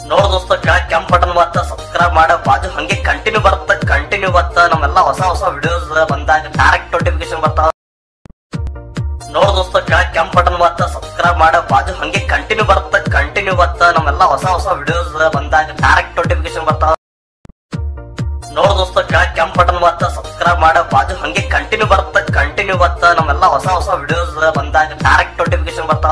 ನೋಡ್ ದೋಸ್ತ ಕೆಂಪ್ ಬಟನ್ ಬತ್ತ ಸಬ್ಸ್ಕ್ರೈಬ್ ಮಾಡ ಬಾಜು ಹಂಗೆ ಕಂಟಿನ್ಯೂ ಬತ್ತ ನಮ್ಮೆಲ್ಲ ಹೊಸ ವಿಡಿಯೋಸ್ ಬಂದಾಗ ಡೈರೆಕ್ಟ್ ನೋಟಿಫಿಕೇಶನ್ ಬರ್ತಾವ. ನೋಡ್ ದೋಸ್ತ ಕೆಂಪ್ ಬಟನ್ ಬತ್ತ ಸಬ್ಸ್ಕ್ರೈಬ್ ಮಾಡ ಬಾಜು ಹಂಗೆ ಕಂಟಿನ್ಯೂ ಬತ್ತ ನಮ್ಮೆಲ್ಲ ಹೊಸ ವಿಡಿಯೋಸ್ ಬಂದಾಗ ಡೈರೆಕ್ಟ್ ನೋಟಿಫಿಕೇಶನ್ ಬರ್ತಾವ. ನೋಡ್ ದೋಸ್ತ ಕೆಂಪ್ ಬಟನ್ ಬತ್ತ ಸಬ್ಸ್ಕ್ರೈಬ್ ಮಾಡ ಬಾಜು ಹಂಗೆ ಕಂಟಿನ್ಯೂ ಬತ್ತ ನಮ್ಮೆಲ್ಲ ಹೊಸ ವಿಡಿಯೋಸ್ ಬಂದಾಗ ಡೈರೆಕ್ಟ್ ನೋಟಿಫಿಕೇಶನ್ ಬರ್ತಾವ.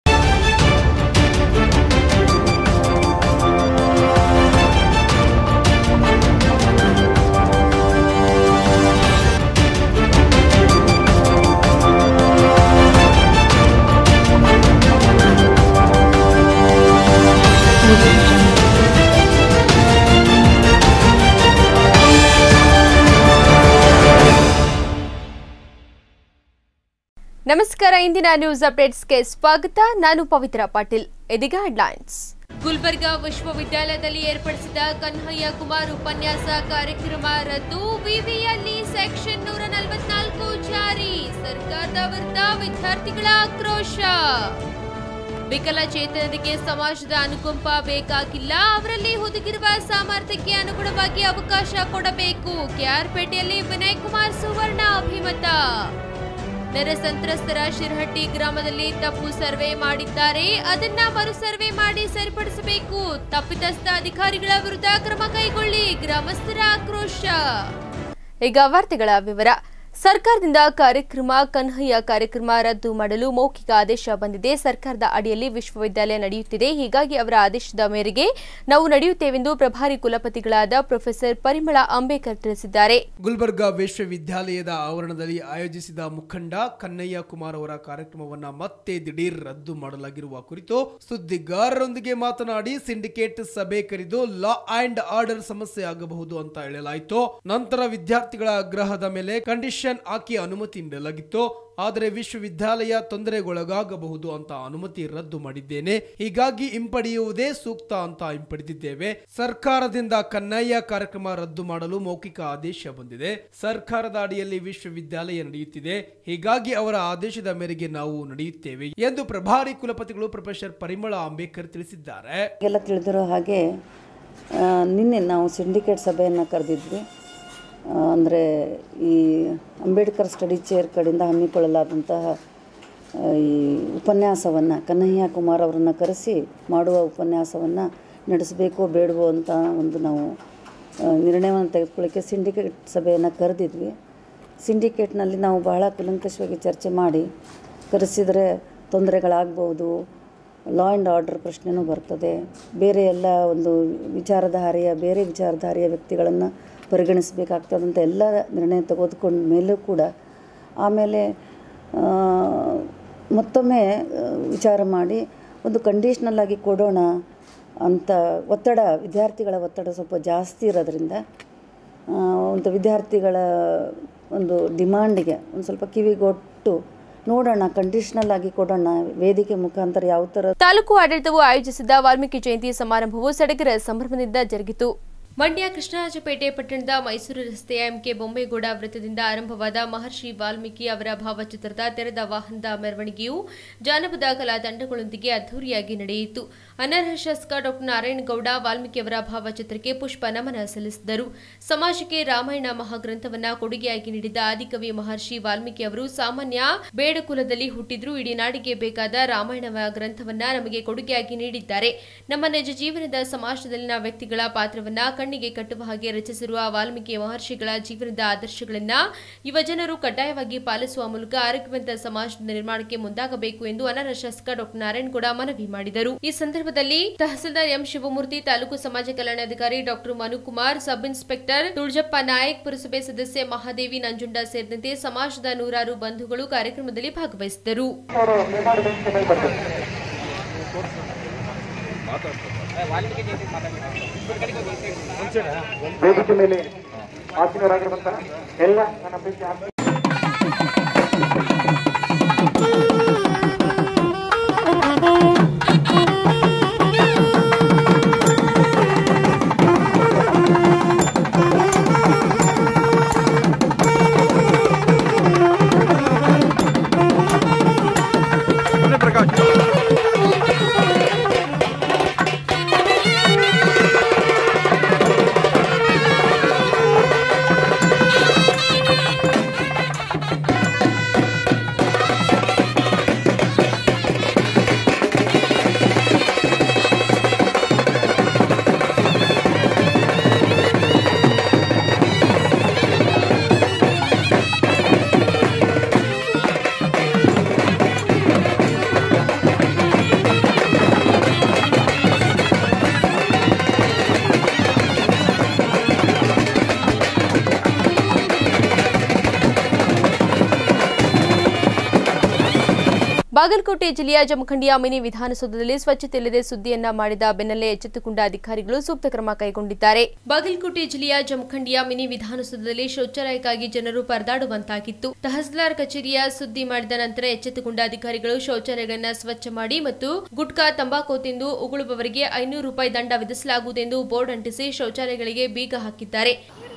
ನಮಸ್ಕಾರ, ಇಂದಿನ ನ್ಯೂಸ್ ಅಪ್ಡೇಟ್ಸ್ಗೆ ಸ್ವಾಗತ. ನಾನು ಪವಿತ್ರ ಪಾಟೀಲ್. ಇದೀಗ ಹೆಡ್ಲೈನ್ಸ್. ಗುಲ್ಬರ್ಗಾ ವಿಶ್ವವಿದ್ಯಾಲಯದಲ್ಲಿ ಏರ್ಪಡಿಸಿದ ಕನ್ಹಯ್ಯ ಕುಮಾರ್ ಉಪನ್ಯಾಸ ಕಾರ್ಯಕ್ರಮ ರದ್ದು. ವಿವಿಯಲ್ಲಿ ಸೆಕ್ಷನ್ 144 ಜಾರಿ. ಸರ್ಕಾರದ ವಿರುದ್ಧ ವಿದ್ಯಾರ್ಥಿಗಳ ಆಕ್ರೋಶ. ವಿಕಲಚೇತನರಿಗೆ ಸಮಾಜದ ಅನುಕಂಪ ಬೇಕಾಗಿಲ್ಲ, ಅವರಲ್ಲಿ ಹುದುಗಿರುವ ಸಾಮರ್ಥ್ಯಕ್ಕೆ ಅನುಗುಣವಾಗಿ ಅವಕಾಶ ಕೊಡಬೇಕು. ಕೆಆರ್ಪೇಟೆಯಲ್ಲಿ ವಿನಯ್ ಕುಮಾರ್ ಸುವರ್ಣ ಅಭಿಮತ. ನೆರೆ ಸಂತ್ರಸ್ತರ ಶಿರಹಟ್ಟಿ ಗ್ರಾಮದಲ್ಲಿ ತಪ್ಪು ಸರ್ವೆ ಮಾಡಿದ್ದಾರೆ, ಅದನ್ನ ಮರು ಸರ್ವೆ ಮಾಡಿ ಸರಿಪಡಿಸಬೇಕು. ತಪ್ಪಿತಸ್ಥ ಅಧಿಕಾರಿಗಳ ವಿರುದ್ಧ ಕ್ರಮ ಕೈಗೊಳ್ಳಿ, ಗ್ರಾಮಸ್ಥರ ಆಕ್ರೋಶ. ಈಗ ವಾರ್ತೆಗಳ ವಿವರ. ಸರ್ಕಾರದಿಂದ ಕನ್ಹಯ್ಯ ಕಾರ್ಯಕ್ರಮ ರದ್ದು ಮಾಡಲು ಮೌಖಿಕ ಆದೇಶ ಬಂದಿದೆ. ಸರ್ಕಾರದ ಅಡಿಯಲ್ಲಿ ವಿಶ್ವವಿದ್ಯಾಲಯ ನಡೆಯುತ್ತಿದೆ, ಹೀಗಾಗಿ ಅವರ ಆದೇಶದ ಮೇರೆಗೆ ನಾವು ನಡೆಯುತ್ತೇವೆಂದು ಪ್ರಭಾರಿ ಕುಲಪತಿಗಳಾದ ಪ್ರೊಫೆಸರ್ ಪರಿಮಳ ಅಂಬೇಕರ್ ತಿಳಿಸಿದ್ದಾರೆ. ಗುಲ್ಬರ್ಗಾ ವಿಶ್ವವಿದ್ಯಾಲಯದ ಆವರಣದಲ್ಲಿ ಆಯೋಜಿಸಿದ ಮುಖಂಡ ಕನ್ಹಯ್ಯ ಕುಮಾರ್ ಅವರ ಕಾರ್ಯಕ್ರಮವನ್ನು ಮತ್ತೆ ದಿಢೀರ್ ರದ್ದು ಮಾಡಲಾಗಿರುವ ಕುರಿತು ಸುದ್ದಿಗಾರರೊಂದಿಗೆ ಮಾತನಾಡಿ, ಸಿಂಡಿಕೇಟ್ ಸಭೆ ಕರೆದು ಲಾ ಅಂಡ್ ಆರ್ಡರ್ ಸಮಸ್ಯೆ ಆಗಬಹುದು ಅಂತ ಹೇಳಲಾಯಿತು. ನಂತರ ವಿದ್ಯಾರ್ಥಿಗಳ ಆಗ್ರಹದ ಮೇಲೆ ಕಂಡೀಷನ್ ಹಾಕಿ ಅನುಮತಿ ನೀಡಲಾಗಿತ್ತು. ಆದರೆ ವಿಶ್ವವಿದ್ಯಾಲಯ ತೊಂದರೆಗೊಳಗಾಗಬಹುದು ಅಂತ ಅನುಮತಿ ರದ್ದು ಮಾಡಿದ್ದೇನೆ, ಹೀಗಾಗಿ ಹಿಂಪಡೆಯುವುದೇ ಸೂಕ್ತ ಅಂತ ಹಿಂಪಡೆದಿದ್ದೇವೆ. ಸರ್ಕಾರದಿಂದ ಕನ್ಹಯ್ಯ ಕಾರ್ಯಕ್ರಮ ರದ್ದು ಮಾಡಲು ಮೌಖಿಕ ಆದೇಶ ಬಂದಿದೆ. ಸರ್ಕಾರದ ಅಡಿಯಲ್ಲಿ ವಿಶ್ವವಿದ್ಯಾಲಯ ನಡೆಯುತ್ತಿದೆ, ಹೀಗಾಗಿ ಅವರ ಆದೇಶದ ಮೇರೆಗೆ ನಾವು ನಡೆಯುತ್ತೇವೆ ಎಂದು ಪ್ರಭಾರಿ ಕುಲಪತಿಗಳು ಪ್ರೊಫೆಸರ್ ಪರಿಮಳ ಅಂಬೇಕರ್ ತಿಳಿಸಿದ್ದಾರೆ. ಎಲ್ಲ ತಿಳಿದಿರೋ ಹಾಗೆ ನಿನ್ನೆ ನಾವು ಸಿಂಡಿಕೇಟ್ ಸಭೆಯನ್ನು ಕರೆದಿದ್ವಿ. ಅಂದರೆ ಈ ಅಂಬೇಡ್ಕರ್ ಸ್ಟಡಿ ಚೇರ್ ಕಡೆಯಿಂದ ಹಮ್ಮಿಕೊಳ್ಳಲಾದಂತಹ ಈ ಉಪನ್ಯಾಸವನ್ನು ಕನ್ಹಯ್ಯ ಕುಮಾರ್ ಅವರನ್ನು ಕರೆಸಿ ಮಾಡುವ ಉಪನ್ಯಾಸವನ್ನು ನಡೆಸಬೇಕೋ ಬೇಡವೋ ಅಂತ ನಾವು ನಿರ್ಣಯವನ್ನು ತೆಗೆದುಕೊಳ್ಳೋಕ್ಕೆ ಸಿಂಡಿಕೇಟ್ ಸಭೆಯನ್ನು ಕರೆದಿದ್ವಿ. ಸಿಂಡಿಕೇಟ್ನಲ್ಲಿ ನಾವು ಬಹಳ ಕೂಲಂಕಷವಾಗಿ ಚರ್ಚೆ ಮಾಡಿ ಕರೆಸಿದರೆ ತೊಂದರೆಗಳಾಗ್ಬೋದು, ಲಾ ಆ್ಯಂಡ್ ಆರ್ಡರ್ ಪ್ರಶ್ನೆನೂ ಬರ್ತದೆ, ಬೇರೆ ಎಲ್ಲ ಒಂದು ಬೇರೆ ವಿಚಾರಧಾರೆಯ ವ್ಯಕ್ತಿಗಳನ್ನು ಪರಿಗಣಿಸಬೇಕಾಗ್ತದಂತ ಎಲ್ಲ ನಿರ್ಣಯ ತೆಗೆದುಕೊಂಡ ಮೇಲೂ ಕೂಡ ಆಮೇಲೆ ಮತ್ತೊಮ್ಮೆ ವಿಚಾರ ಮಾಡಿ ಒಂದು ಕಂಡೀಷ್ನಲ್ ಆಗಿ ಕೊಡೋಣ ಅಂತ ವಿದ್ಯಾರ್ಥಿಗಳ ಒತ್ತಡ ಸ್ವಲ್ಪ ಜಾಸ್ತಿ ಇರೋದ್ರಿಂದ ಒಂದು ವಿದ್ಯಾರ್ಥಿಗಳ ಒಂದು ಡಿಮಾಂಡಿಗೆ ಒಂದು ಸ್ವಲ್ಪ ಕಿವಿಗೊಟ್ಟು ನೋಡೋಣ, ಕಂಡೀಷನಲ್ ಆಗಿ ಕೊಡೋಣ, ವೇದಿಕೆ ಮುಖಾಂತರ ಯಾವ ಥರ. ತಾಲೂಕು ಆಡಳಿತವು ಆಯೋಜಿಸಿದ ವಾಲ್ಮೀಕಿ ಜಯಂತಿ ಸಮಾರಂಭವು ಸಡಗರ ಸಂಭ್ರಮದಿಂದ ಜರುಗಿತು. ಮಂಡ್ಯ ಕೃಷ್ಣರಾಜಪೇಟೆ ಪಟ್ಟಣದ ಮೈಸೂರು ರಸ್ತೆಯ ಎಂಕೆ ಬೊಮ್ಮೇಗೌಡ ವೃತ್ತದಿಂದ ಆರಂಭವಾದ ಮಹರ್ಷಿ ವಾಲ್ಮೀಕಿ ಅವರ ಭಾವಚಿತ್ರದ ತೆರೆದ ವಾಹನದ ಮೆರವಣಿಗೆಯು ಜಾನಪದ ಕಲಾ ತಂಡಗಳೊಂದಿಗೆ ಅದ್ದೂರಿಯಾಗಿ ನಡೆಯಿತು. ಅನರ್ಹ ಶಾಸಕ ಡಾ ನಾರಾಯಣಗೌಡ ವಾಲ್ಮೀಕಿ ಅವರ ಭಾವಚಿತ್ರಕ್ಕೆ ಪುಷ್ಪ ನಮನ ಸಲ್ಲಿಸಿದರು. ಸಮಾಜಕ್ಕೆ ರಾಮಾಯಣ ಮಹಾಗ್ರಂಥವನ್ನ ಕೊಡುಗೆಯಾಗಿ ನೀಡಿದ ಆದಿಕವಿ ಮಹರ್ಷಿ ವಾಲ್ಮೀಕಿ ಅವರು ಸಾಮಾನ್ಯ ಬೇಡಕುಲದಲ್ಲಿ ಹುಟ್ಟಿದ್ರೂ ಇಡೀ ನಾಡಿಗೆ ಬೇಕಾದ ರಾಮಾಯಣ ಗ್ರಂಥವನ್ನ ನಮಗೆ ಕೊಡುಗೆಯಾಗಿ ನೀಡಿದ್ದಾರೆ. ನಮ್ಮ ನಿಜ ಜೀವನದ ಸಮಾಜದಲ್ಲಿನ ವ್ಯಕ್ತಿಗಳ ಪಾತ್ರವನ್ನ ಕಣ್ಣಿಗೆ ಕಟ್ಟುವ ಹಾಗೆ ರಚಿಸಿರುವ ವಾಲ್ಮೀಕಿ ಮಹರ್ಷಿಗಳ ಜೀವನದ ಆದರ್ಶಗಳನ್ನ ಯುವ ಜನರು ಕಡ್ಡಾಯವಾಗಿ ಪಾಲಿಸುವ ಮೂಲಕ ಆರೋಗ್ಯವಂತ ಸಮಾಜದ ನಿರ್ಮಾಣಕ್ಕೆ ಮುಂದಾಗಬೇಕು ಎಂದು ಅನರ್ಹ ಶಾಸಕ ಡಾ ನಾರಾಯಣಗೌಡ ಮನವಿ ಮಾಡಿದರು. ಈ ಸಂದರ್ಭದಲ್ಲಿ ತಹಸೀಲ್ದಾರ್ ಎಂ ಶಿವಮೂರ್ತಿ, ತಾಲೂಕು ಸಮಾಜ ಕಲ್ಯಾಣಾಧಿಕಾರಿ ಡಾ ಮನುಕುಮಾರ್, ಸಬ್ ಇನ್ಸ್ಪೆಕ್ಟರ್ ತುಳಜಪ್ಪ ನಾಯಕ್, ಪುರಸಭೆ ಸದಸ್ಯೆ ಮಹಾದೇವಿ ನಂಜುಂಡ ಸೇರಿದಂತೆ ಸಮಾಜದ ನೂರಾರು ಬಂಧುಗಳು ಕಾರ್ಯಕ್ರಮದಲ್ಲಿ ಭಾಗವಹಿಸಿದರು. ವೇದಿಕೆ ಮೇಲೆ ಆಸೀನರಾಗಿರುವಂತಹ ಎಲ್ಲ ನನ್ನ ಪ್ರೀತಿ ಪ್ರಕಾಶ್ ಬಾಗಲಕೋಟೆ ಜಿಲ್ಲೆಯ ಜಮಖಂಡಿಯ ಮಿನಿ ವಿಧಾನಸೌಧದಲ್ಲಿ ಸ್ವಚ್ಛತೆ ಇಲ್ಲದೆ ಸುದ್ದಿಯನ್ನ ಮಾಡಿದ ಬೆನ್ನಲ್ಲೇ ಎಚ್ಚೆತ್ತುಕೊಂಡ ಅಧಿಕಾರಿಗಳು ಸೂಕ್ತ ಕ್ರಮ ಕೈಗೊಂಡಿದ್ದಾರೆ. ಬಾಗಲಕೋಟೆ ಜಿಲ್ಲೆಯ ಜಮಖಂಡಿಯ ಮಿನಿ ವಿಧಾನಸೌಧದಲ್ಲಿ ಶೌಚಾಲಯಕ್ಕಾಗಿ ಜನರು ಪರದಾಡುವಂತಾಗಿತ್ತು. ತಹಸೀಲ್ದಾರ್ ಕಚೇರಿಯ ಸುದ್ದಿ ಮಾಡಿದ ನಂತರ ಎಚ್ಚೆತ್ತುಕೊಂಡ ಅಧಿಕಾರಿಗಳು ಶೌಚಾಲಯಗಳನ್ನು ಸ್ವಚ್ಛ ಮಾಡಿ ಮತ್ತು ಗುಟ್ಕಾ ತಂಬಾಕು ತಿಂದು ಉಗುಳುವವರಿಗೆ 500 ರೂಪಾಯಿ ದಂಡ ವಿಧಿಸಲಾಗುವುದೆಂದು ಬೋರ್ಡ್ ಅಂಟಿಸಿ ಶೌಚಾಲಯಗಳಿಗೆ ಬೀಗ ಹಾಕಿದ್ದಾರೆ.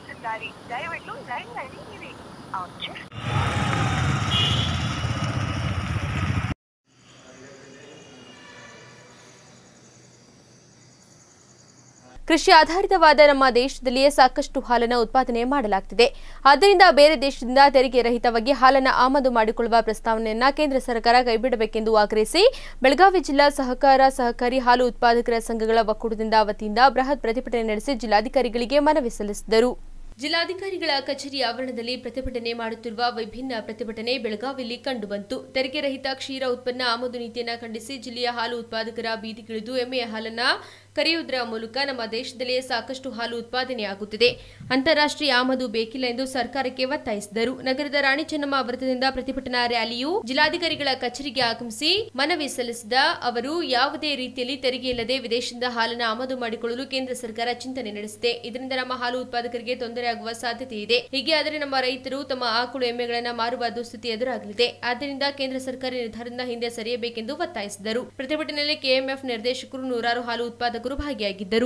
ಕೃಷಿ ಆಧಾರಿತವಾದ ನಮ್ಮ ದೇಶದಲ್ಲಿಯೇ ಸಾಕಷ್ಟು ಹಾಲನ್ನು ಉತ್ಪಾದನೆ ಮಾಡಲಾಗುತ್ತಿದೆ. ಆದ್ದರಿಂದ ಬೇರೆ ದೇಶದಿಂದ ತೆರಿಗೆ ರಹಿತವಾಗಿ ಹಾಲನ್ನು ಆಮದು ಮಾಡಿಕೊಳ್ಳುವ ಪ್ರಸ್ತಾವನೆಯನ್ನು ಕೇಂದ್ರ ಸರ್ಕಾರ ಕೈಬಿಡಬೇಕೆಂದು ಆಗ್ರಹಿಸಿ ಬೆಳಗಾವಿ ಜಿಲ್ಲಾ ಸಹಕಾರಿ ಹಾಲು ಉತ್ಪಾದಕರ ಸಂಘಗಳ ಒಕ್ಕೂಟದಿಂದ ವತಿಯಿಂದ ಬೃಹತ್ ಪ್ರತಿಭಟನೆ ನಡೆಸಿ ಜಿಲ್ಲಾಧಿಕಾರಿಗಳಿಗೆ ಮನವಿ ಸಲ್ಲಿಸಿದರು. ಜಿಲ್ಲಾಧಿಕಾರಿಗಳ ಕಚೇರಿ ಆವರಣದಲ್ಲಿ ಪ್ರತಿಭಟನೆ ಮಾಡುತ್ತಿರುವ ವಿಭಿನ್ನ ಪ್ರತಿಭಟನೆ ಬೆಳಗಾವಿಯಲ್ಲಿ ಕಂಡುಬಂತು. ತೆರಿಗೆ ರಹಿತ ಕ್ಷೀರ ಉತ್ಪನ್ನ ಆಮದು ನೀತಿಯನ್ನು ಖಂಡಿಸಿ ಜಿಲ್ಲೆಯ ಹಾಲು ಉತ್ಪಾದಕರ ಬೀದಿಗಿಳಿದು ಎಮ್ಮೆಯ ಹಾಲನ್ನು ಕರೆಯುವುದರ ಮೂಲಕ ನಮ್ಮ ದೇಶದಲ್ಲಿಯೇ ಸಾಕಷ್ಟು ಹಾಲು ಉತ್ಪಾದನೆಯಾಗುತ್ತಿದೆ. ಅಂತಾರಾಷ್ಟ್ರೀಯ ಆಮದು ಬೇಕಿಲ್ಲ ಎಂದು ಸರ್ಕಾರಕ್ಕೆ ಒತ್ತಾಯಿಸಿದರು. ನಗರದ ರಾಣಿ ಚೆನ್ನಮ್ಮ ವೃತ್ತದಿಂದ ಪ್ರತಿಭಟನಾ ರ್ಯಾಲಿಯು ಜಿಲ್ಲಾಧಿಕಾರಿಗಳ ಕಚೇರಿಗೆ ಆಗಮಿಸಿ ಮನವಿ ಸಲ್ಲಿಸಿದ ಅವರು ಯಾವುದೇ ರೀತಿಯಲ್ಲಿ ತೆರಿಗೆ ಇಲ್ಲದೆ ವಿದೇಶದಿಂದ ಹಾಲನ್ನು ಆಮದು ಮಾಡಿಕೊಳ್ಳಲು ಕೇಂದ್ರ ಸರ್ಕಾರ ಚಿಂತನೆ ನಡೆಸಿದೆ. ಇದರಿಂದ ನಮ್ಮ ಹಾಲು ಉತ್ಪಾದಕರಿಗೆ ತೊಂದರೆಯಾಗುವ ಸಾಧ್ಯತೆ ಇದೆ. ಹೀಗೆ ಆದರೆ ನಮ್ಮ ರೈತರು ತಮ್ಮ ಆಕಳು ಎಮ್ಮೆಗಳನ್ನು ಮಾರುವ ದುಸ್ಥಿತಿ ಎದುರಾಗಲಿದೆ. ಆದ್ದರಿಂದ ಕೇಂದ್ರ ಸರ್ಕಾರ ನಿರ್ಧಾರದಿಂದ ಹಿಂದೆ ಸರಿಯಬೇಕೆಂದು ಒತ್ತಾಯಿಸಿದರು. ಪ್ರತಿಭಟನೆಯಲ್ಲಿ ಕೆಎಂಎಫ್ ನಿರ್ದೇಶಕರು, ನೂರಾರು ಹಾಲು ಉತ್ಪಾದಕರು ಭಾಗಿಯಾಗಿದ್ದರು.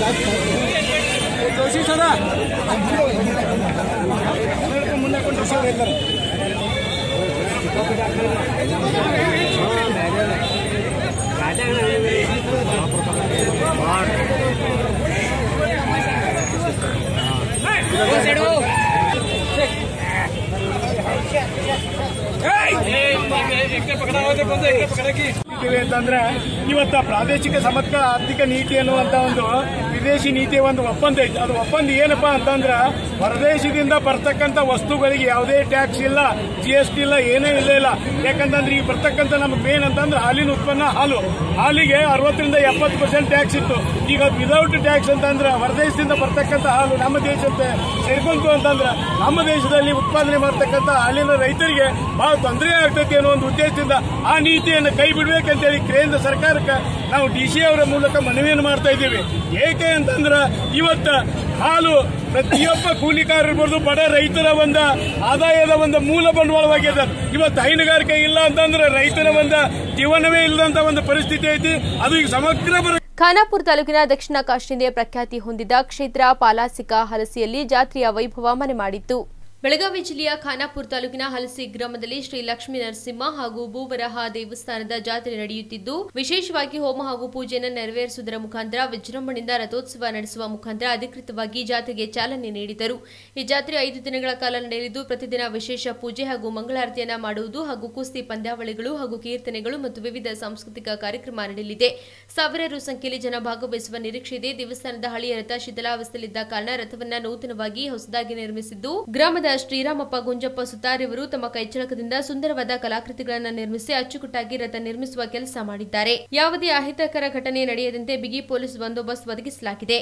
ಅಂತಂದ್ರೆ ಇವತ್ತ ಪ್ರಾದೇಶಿಕ ಸಮಗ್ರ ಆರ್ಥಿಕ ನೀತಿ ಅನ್ನುವಂತ ಒಂದು ವಿದೇಶಿ ನೀತಿಯ ಒಂದು ಒಪ್ಪಂದ ಐತಿ. ಅದು ಒಪ್ಪಂದ ಏನಪ್ಪಾ ಅಂತಂದ್ರ ಹೊರದೇಶದಿಂದ ಬರ್ತಕ್ಕಂಥ ವಸ್ತುಗಳಿಗೆ ಯಾವುದೇ ಟ್ಯಾಕ್ಸ್ ಇಲ್ಲ, GST ಇಲ್ಲ, ಏನೇ ಇಲ್ಲ. ಯಾಕಂತಂದ್ರೆ ಈಗ ಬರ್ತಕ್ಕಂಥ ನಮ್ಗೆ ಮೇನ್ ಅಂತಂದ್ರೆ ಹಾಲಿನ ಉತ್ಪನ್ನ ಹಾಲಿಗೆ 60% 70% ಟ್ಯಾಕ್ಸ್ ಇತ್ತು. ಈಗ ವಿದೌಟ್ ಟ್ಯಾಕ್ಸ್ ಅಂತಂದ್ರೆ ಹೊರದೇಶದಿಂದ ಬರ್ತಕ್ಕಂಥ ಹಾಲು ನಮ್ಮ ದೇಶಕ್ಕೆ ಸೇರ್ಕೊಂತು ಅಂತಂದ್ರೆ ನಮ್ಮ ದೇಶದಲ್ಲಿ ಉತ್ಪಾದನೆ ಮಾಡತಕ್ಕಂಥ ಹಾಲಿನ ರೈತರಿಗೆ ಬಹಳ ತೊಂದರೆ ಆಗ್ತೈತಿ ಅನ್ನೋ ಒಂದು ಉದ್ದೇಶದಿಂದ ಆ ನೀತಿಯನ್ನು ಕೈ ಬಿಡಬೇಕಂತೇಳಿ ಕೇಂದ್ರ ಸರ್ಕಾರಕ್ಕೆ ನಾವು DC ಅವರ ಮೂಲಕ ಮನವಿಯನ್ನು ಮಾಡ್ತಾ ಇದ್ದೀವಿ. ಏಕೆ ಅಂತಂದ್ರೆ ಇವತ್ತು ಹಾಲು ಪ್ರತಿಯೊಬ್ಬ ಕೂಲಿಕಾರ ಇರ್ಬೋದು, ಬಡ ರೈತರ ಒಂದು ಆದಾಯದ ಒಂದು ಮೂಲ ಬಂಡವಾಳವಾಗಿದೆ. ಇವತ್ತು ಹೈನುಗಾರಿಕೆ ಇಲ್ಲ ಅಂತಂದ್ರೆ ರೈತರ ಒಂದು ಜೀವನವೇ ಇಲ್ಲದಂತ ಒಂದು ಪರಿಸ್ಥಿತಿ ಐತಿ. ಅದು ಈಗ ಸಮಗ್ರ ಖಾನಾಪುರ ತಾಲೂಕಿನ ದಕ್ಷಿಣ ಕಾಶಿಯಿಂದ ಪ್ರಖ್ಯಾತಿ ಹೊಂದಿದ ಕ್ಷೇತ್ರ ಪಾಲಾಸಿಕ ಹಲಸಿಯಲ್ಲಿ ಜಾತ್ರೆಯ ವೈಭವ ಮನೆ ಮಾಡಿತ್ತು. ಬೆಳಗಾವಿ ಜಿಲ್ಲೆಯ ಖಾನಾಪುರ ತಾಲೂಕಿನ ಹಲಸಿ ಗ್ರಾಮದಲ್ಲಿ ಶ್ರೀ ಲಕ್ಷ್ಮೀ ನರಸಿಂಹ ಹಾಗೂ ಭೂವರಹ ದೇವಸ್ಥಾನದ ಜಾತ್ರೆ ನಡೆಯುತ್ತಿದ್ದು, ವಿಶೇಷವಾಗಿ ಹೋಮ ಹಾಗೂ ಪೂಜೆಯನ್ನು ನೆರವೇರಿಸುವುದರ ಮುಖಾಂತರ ವಿಜೃಂಭಣೆಯಿಂದ ರಥೋತ್ಸವ ನಡೆಸುವ ಮುಖಾಂತರ ಅಧಿಕೃತವಾಗಿ ಜಾತ್ರೆಗೆ ಚಾಲನೆ ನೀಡಿದರು. ಈ ಜಾತ್ರೆ 5 ದಿನಗಳ ಕಾಲ ನಡೆಯಲಿದ್ದು, ಪ್ರತಿದಿನ ವಿಶೇಷ ಪೂಜೆ ಹಾಗೂ ಮಂಗಳಾರತಿಯನ್ನ ಮಾಡುವುದು ಹಾಗೂ ಕುಸ್ತಿ ಪಂದ್ಯಾವಳಿಗಳು ಹಾಗೂ ಕೀರ್ತನೆಗಳು ಮತ್ತು ವಿವಿಧ ಸಾಂಸ್ಕೃತಿಕ ಕಾರ್ಯಕ್ರಮ ನಡೆಯಲಿದೆ. ಸಾವಿರಾರು ಸಂಖ್ಯೆಯಲ್ಲಿ ಜನ ಭಾಗವಹಿಸುವ ನಿರೀಕ್ಷೆ ಇದೆ. ದೇವಸ್ಥಾನದ ಹಳೆಯ ರಥ ಶಿಥಿಲಾವಸ್ಥೆಯಲ್ಲಿದ್ದ ಕಾರಣ ರಥವನ್ನ ನೂತನವಾಗಿ ಹೊಸದಾಗಿ ನಿರ್ಮಿಸಿದ್ದು, ಗ್ರಾಮದ ಶ್ರೀರಾಮಪ್ಪ ಗುಂಜಪ್ಪ ಸುತಾರ್ ಇವರು ತಮ್ಮ ಕೈಚಳಕದಿಂದ ಸುಂದರವಾದ ಕಲಾಕೃತಿಗಳನ್ನು ನಿರ್ಮಿಸಿ ಅಚ್ಚುಕಟ್ಟಾಗಿ ರಥ ನಿರ್ಮಿಸುವ ಕೆಲಸ ಮಾಡಿದ್ದಾರೆ. ಯಾವುದೇ ಅಹಿತಕರ ಘಟನೆ ನಡೆಯದಂತೆ ಬಿಗಿ ಪೊಲೀಸ್ ಬಂದೋಬಸ್ತ್ ಒದಗಿಸಲಾಗಿದೆ.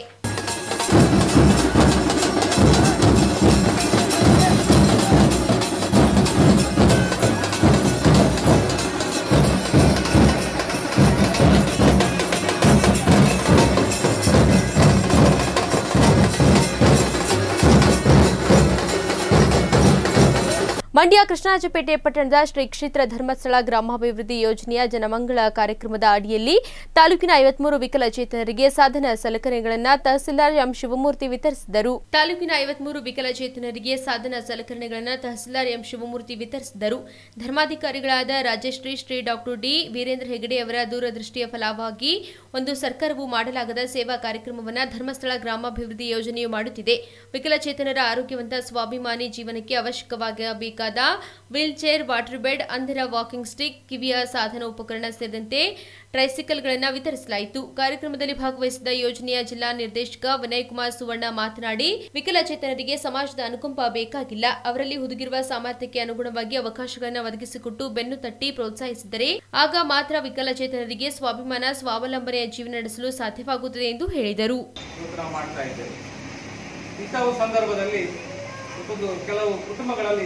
ಮಂಡ್ಯ ಕೃಷ್ಣರಾಜಪೇಟೆ ಪಟ್ಟಣದ ಶ್ರೀ ಕ್ಷೇತ್ರ ಧರ್ಮಸ್ಥಳ ಗ್ರಾಮಾಭಿವೃದ್ಧಿ ಯೋಜನೆಯ ಜನಮಂಗಳ ಕಾರ್ಯಕ್ರಮದ ಅಡಿಯಲ್ಲಿ ತಾಲೂಕಿನ 53 ವಿಕಲಚೇತನರಿಗೆ ಸಾಧನ ಸಲಕರಣೆಗಳನ್ನು ತಹಸೀಲ್ದಾರ್ ಎಂ ಶಿವಮೂರ್ತಿ ವಿತರಿಸಿದರು. ತಾಲೂಕಿನ 53 ವಿಕಲಚೇತನರಿಗೆ ಸಾಧನ ಸಲಕರಣೆಗಳನ್ನು ತಹಸೀಲ್ದಾರ್ ಎಂ ಶಿವಮೂರ್ತಿ ವಿತರಿಸಿದರು. ಧರ್ಮಾಧಿಕಾರಿಗಳಾದ ರಾಜಶ್ರೀ ಶ್ರೀ ಡಾಕ್ಟರ್ ಡಿ ವೀರೇಂದ್ರ ಹೆಗಡೆ ಅವರ ದೂರದೃಷ್ಟಿಯ ಫಲವಾಗಿ ಒಂದು ಸರ್ಕಾರವು ಮಾಡಲಾಗದ ಸೇವಾ ಕಾರ್ಯಕ್ರಮವನ್ನು ಧರ್ಮಸ್ಥಳ ಗ್ರಾಮಾಭಿವೃದ್ಧಿ ಯೋಜನೆಯು ಮಾಡುತ್ತಿದೆ. ವಿಕಲಚೇತನರ ಆರೋಗ್ಯವಂತ ಸ್ವಾಭಿಮಾನಿ ಜೀವನಕ್ಕೆ ಅವಶ್ಯಕವಾಗಬೇಕಾದ ವೀಲ್ಚೇರ್, ವಾಟರ್ ಬೆಡ್, ಅಂಧರ ವಾಕಿಂಗ್ ಸ್ಟಿಕ್, ಕಿವಿಯ ಸಾಧನ ಉಪಕರಣ ಸೇರಿದಂತೆ ಟ್ರೈಸಿಕಲ್ಗಳನ್ನು ವಿತರಿಸಲಾಯಿತು. ಕಾರ್ಯಕ್ರಮದಲ್ಲಿ ಭಾಗವಹಿಸಿದ ಯೋಜನೆಯ ಜಿಲ್ಲಾ ನಿರ್ದೇಶಕ ವಿನಯ್ ಕುಮಾರ್ ಸುವರ್ಣ ಮಾತನಾಡಿ, ವಿಕಲಚೇತನರಿಗೆ ಸಮಾಜದ ಅನುಕಂಪ ಬೇಕಾಗಿಲ್ಲ, ಅವರಲ್ಲಿ ಹುದುಗಿರುವ ಸಾಮರ್ಥ್ಯಕ್ಕೆ ಅನುಗುಣವಾಗಿ ಅವಕಾಶಗಳನ್ನು ಒದಗಿಸಿಕೊಟ್ಟು ಬೆನ್ನು ತಟ್ಟಿ ಪ್ರೋತ್ಸಾಹಿಸಿದರೆ ಆಗ ಮಾತ್ರ ವಿಕಲಚೇತನರಿಗೆ ಸ್ವಾಭಿಮಾನ, ಸ್ವಾವಲಂಬನೆಯ ಜೀವನ ನಡೆಸಲು ಸಾಧ್ಯವಾಗುತ್ತದೆ ಎಂದು ಹೇಳಿದರು. ಇಂತಹ ಸಂದರ್ಭದಲ್ಲಿ ಕೆಲವು ಕುಟುಂಬಗಳಲ್ಲಿ